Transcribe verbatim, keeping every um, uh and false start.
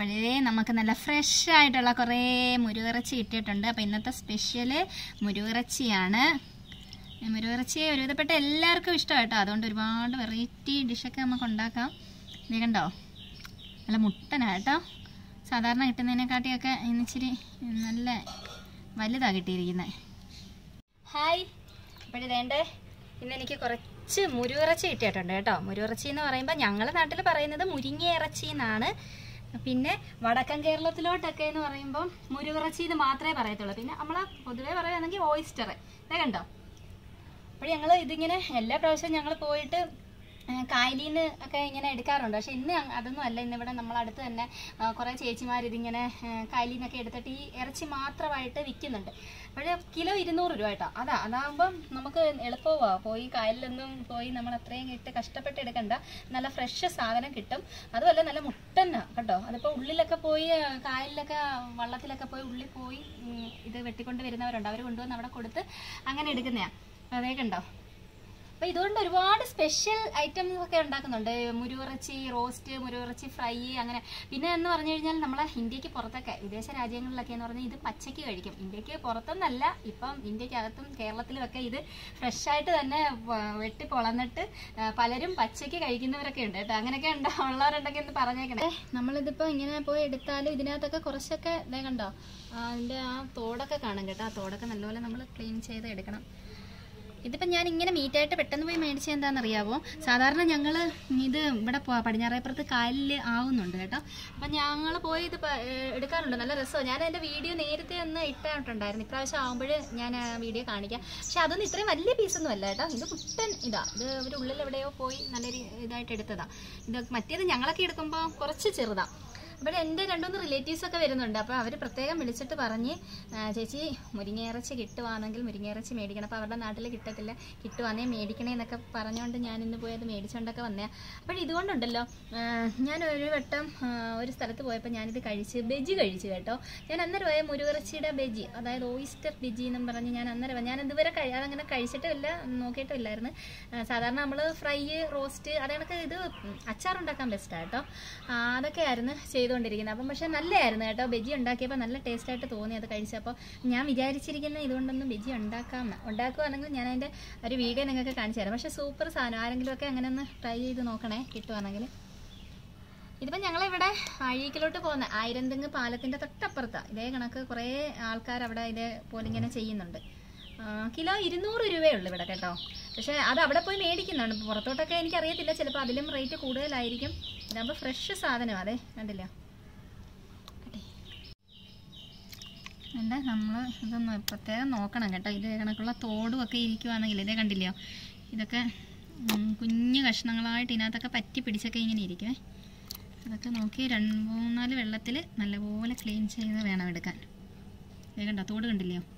അപ്പോഴേ നമുക്ക് നല്ല ഫ്രഷ് ആയിട്ടുള്ള കുറേ മുരുകിറച്ചി ഇട്ടിട്ടുണ്ട്. അപ്പോൾ ഇന്നത്തെ സ്പെഷ്യല് മുരുകിറച്ചിയാണ്. മുരുകിറച്ചി ഒരുവിധപ്പെട്ട എല്ലാവർക്കും ഇഷ്ടം കേട്ടോ. അതുകൊണ്ട് ഒരുപാട് വെറൈറ്റി ഡിഷൊക്കെ നമുക്ക് ഉണ്ടാക്കാം. ഇത് കണ്ടോ, നല്ല മുട്ടനാട്ടോ. സാധാരണ കിട്ടുന്നതിനെക്കാട്ടിയൊക്കെ ഇന്നിച്ചിരി നല്ല വലുതാണ് കിട്ടിയിരിക്കുന്നത്. ഹായ്, അപ്പോഴേ വേണ്ടേ ഇന്ന് എനിക്ക് കുറച്ച് മുരുകിറച്ചി കിട്ടിയിട്ടുണ്ട് കേട്ടോ. മുരുകിറച്ചി എന്ന് പറയുമ്പോൾ ഞങ്ങളുടെ നാട്ടിൽ പറയുന്നത് മുരിങ്ങ ഇറച്ചി എന്നാണ്. പിന്നെ വടക്കൻ കേരളത്തിലോട്ടൊക്കെ എന്ന് പറയുമ്പോൾ മുരുകിറച്ചി എന്ന് മാത്രമേ പറയത്തുള്ളൂ. പിന്നെ നമ്മൾ പൊതുവേ പറയുകയാണെങ്കിൽ ഓയിസ്റ്റർ. ഇതേ കണ്ടോ. അപ്പോൾ ഞങ്ങൾ ഇതിങ്ങനെ എല്ലാ പ്രാവശ്യവും ഞങ്ങൾ പോയിട്ട് കായലിൽ നിന്ന് ഒക്കെ ഇങ്ങനെ എടുക്കാറുണ്ട്. പക്ഷെ ഇന്ന് അതൊന്നും അല്ല. ഇന്നിവിടെ നമ്മളടുത്ത് തന്നെ കുറേ ചേച്ചിമാർ ഇതിങ്ങനെ കായലിൽ നിന്നൊക്കെ എടുത്തിട്ട് ഈ ഇറച്ചി മാത്രമായിട്ട് വിൽക്കുന്നുണ്ട്. പക്ഷേ കിലോ ഇരുന്നൂറ് രൂപ കേട്ടോ. അതാ അതാകുമ്പം നമുക്ക് എളുപ്പമാണ്. പോയി കായലിലൊന്നും പോയി നമ്മൾ അത്രയും ഇട്ട് കഷ്ടപ്പെട്ട് എടുക്കണ്ട. നല്ല ഫ്രഷ് സാധനം കിട്ടും. അതുമല്ല നല്ല മുട്ടന്ന കേട്ടോ. അതിപ്പോൾ ഉള്ളിലൊക്കെ പോയി കായലിലൊക്കെ വള്ളത്തിലൊക്കെ പോയി ഉള്ളിൽ പോയി ഇത് വെട്ടിക്കൊണ്ട് വരുന്നവരുണ്ട്. അവർ കൊണ്ടുവന്ന് അവിടെ കൊടുത്ത് അങ്ങനെ എടുക്കുന്നതാണ്. അതേ കണ്ടോ. അപ്പോൾ ഇതുകൊണ്ട് ഒരുപാട് സ്പെഷ്യൽ ഐറ്റംസ് ഒക്കെ ഉണ്ടാക്കുന്നുണ്ട്. മുരുകിറച്ചി റോസ്റ്റ്, മുരുകിറച്ചി ഫ്രൈ, അങ്ങനെ. പിന്നെ എന്ന് പറഞ്ഞു കഴിഞ്ഞാൽ നമ്മളെ ഇന്ത്യക്ക് പുറത്തൊക്കെ വിദേശ രാജ്യങ്ങളിലൊക്കെ എന്ന് പറഞ്ഞാൽ ഇത് പച്ചയ്ക്ക് കഴിക്കും. ഇന്ത്യക്ക് പുറത്തൊന്നല്ല, ഇപ്പം ഇന്ത്യക്കകത്തും കേരളത്തിലും ഒക്കെ ഇത് ഫ്രഷായിട്ട് തന്നെ വെട്ടി പൊളന്നിട്ട് പലരും പച്ചയ്ക്ക് കഴിക്കുന്നവരൊക്കെ ഉണ്ട് കേട്ടോ. അങ്ങനെയൊക്കെ ഉണ്ടോ ഉള്ളവരുണ്ടെങ്കിൽ ഒന്ന് പറഞ്ഞേക്കണേ. നമ്മളിതിപ്പോൾ ഇങ്ങനെ പോയി എടുത്താലും ഇതിനകത്തൊക്കെ കുറച്ചൊക്കെ ഇതേ കണ്ടോ, അതിൻ്റെ ആ തോടൊക്കെ കാണും കേട്ടോ. ആ തോടൊക്കെ നല്ലപോലെ നമ്മൾ ക്ലീൻ ചെയ്ത് എടുക്കണം. ഇതിപ്പോൾ ഞാൻ ഇങ്ങനെ മീറ്റായിട്ട് പെട്ടെന്ന് പോയി മേടിച്ചത് എന്താണെന്നറിയാമോ? സാധാരണ ഞങ്ങൾ ഇത് ഇവിടെ പടിഞ്ഞാറേപ്പുറത്ത് കായലിൽ ആവുന്നുണ്ട് കേട്ടോ. അപ്പം ഞങ്ങൾ പോയി ഇത് എടുക്കാറുണ്ട്. നല്ല രസമാണ്. ഞാൻ എൻ്റെ വീഡിയോ നേരത്തെ ഒന്ന് ഇട്ടിട്ടുണ്ടായിരുന്നു. ഇപ്രാവശ്യം ആകുമ്പോൾ ഞാൻ വീഡിയോ കാണിക്കാം. പക്ഷെ അതൊന്നും ഇത്രയും വലിയ പീസൊന്നും അല്ല കേട്ടോ. ഇത് കുട്ടൻ ഇതാ. ഇത് ഒരു ഉള്ളിൽ എവിടെയോ പോയി നല്ലൊരു ഇതായിട്ട് എടുത്തതാണ്. ഇത് മറ്റേത് ഞങ്ങളൊക്കെ എടുക്കുമ്പോൾ കുറച്ച് ചെറുതാണ്. അപ്പോൾ എൻ്റെ രണ്ടുമൂന്ന് റിലേറ്റീവ്സൊക്കെ വരുന്നുണ്ട്. അപ്പോൾ അവർ പ്രത്യേകം വിളിച്ചിട്ട് പറഞ്ഞ് ചേച്ചി മുരിങ്ങയിറച്ചി കിട്ടുവാണെങ്കിൽ മുരിങ്ങയിറച്ചി മേടിക്കണം. അപ്പോൾ അവരുടെ നാട്ടിൽ കിട്ടത്തില്ല, കിട്ടുവാന്നേ മേടിക്കണേ എന്നൊക്കെ പറഞ്ഞുകൊണ്ട് ഞാൻ ഇന്ന് പോയി അത് മേടിച്ചുകൊണ്ടൊക്കെ വന്നേ. അപ്പോൾ ഇതുകൊണ്ടുണ്ടല്ലോ, ഞാൻ ഒരു വട്ടം ഒരു സ്ഥലത്ത് പോയപ്പോൾ ഞാനിത് കഴിച്ച് ബെജി കഴിച്ചു കേട്ടോ. ഞാൻ അന്നേരം പോയ മുരുകിറച്ചിയുടെ ബെജി, അതായത് ഓയിസ്റ്റർ ബെജി എന്നും പറഞ്ഞ് ഞാൻ അന്നേരം ഞാൻ ഇതുവരെ കഴി അതങ്ങനെ കഴിച്ചിട്ടുമില്ല, നോക്കിയിട്ടും ഇല്ലായിരുന്നു. സാധാരണ നമ്മൾ ഫ്രൈ, റോസ്റ്റ്, അതേണക്ക് ഇത് അച്ചാറുണ്ടാക്കാൻ ബെസ്റ്റാണ് കേട്ടോ. അതൊക്കെ ആയിരുന്നു ചെയ്തു കൊണ്ടിരിക്കുന്നത്. അപ്പം പക്ഷെ നല്ലതായിരുന്നു കേട്ടോ. ബെജി ഉണ്ടാക്കിയപ്പോൾ നല്ല ടേസ്റ്റായിട്ട് തോന്നി അത് കഴിച്ചപ്പോൾ. ഞാൻ വിചാരിച്ചിരിക്കുന്ന ഇതുകൊണ്ടൊന്നും ബെജി ഉണ്ടാക്കാം ഉണ്ടാക്കുകയാണെങ്കിൽ ഞാൻ അതിൻ്റെ ഒരു വീഡിയോ നിങ്ങൾക്ക് കാണിച്ചു തരാം. പക്ഷേ സൂപ്പർ സാധനം. ആരെങ്കിലുമൊക്കെ അങ്ങനെ ഒന്ന് ട്രൈ ചെയ്ത് നോക്കണേ കിട്ടുവാണെങ്കിൽ. ഇതിപ്പോൾ ഞങ്ങളിവിടെ അഴീക്കിലോട്ട് പോകുന്ന ആയിരന്തെങ്ങ് പാലത്തിൻ്റെ തൊട്ടപ്പുറത്താണ്. ഇതേ കണക്ക് കുറേ ആൾക്കാർ അവിടെ ഇതേപോലെ ഇങ്ങനെ ചെയ്യുന്നുണ്ട്. കിലോ ഇരുന്നൂറ് രൂപയേ ഉള്ളൂ ഇവിടെ കേട്ടോ. പക്ഷേ അത് അവിടെ പോയി മേടിക്കുന്നുണ്ട്. പുറത്തോട്ടൊക്കെ എനിക്കറിയത്തില്ല, ചിലപ്പോൾ അതിലും റേറ്റ് കൂടുതലായിരിക്കും. ഇതാകുമ്പോൾ ഫ്രഷ് സാധനം. അതെ കണ്ടില്ല. അല്ല നമ്മൾ ഇതൊന്ന് പ്രത്യേകം നോക്കണം കേട്ടോ. ഇത് കണക്കുള്ള തോടും ഒക്കെ ഇരിക്കുവാണെങ്കിൽ ഇതേ കണ്ടില്ലയോ, ഇതൊക്കെ കുഞ്ഞു കഷ്ണങ്ങളായിട്ട് ഇതിനകത്തൊക്കെ പറ്റി പിടിച്ചൊക്കെ ഇങ്ങനെ ഇരിക്കുമേ. അതൊക്കെ നോക്കി രണ്ട് മൂന്നാല് വെള്ളത്തിൽ നല്ലപോലെ ക്ലീൻ ചെയ്ത് വേണം എടുക്കാൻ. ഇതേ കണ്ടോ, തോട് കണ്ടില്ലയോ.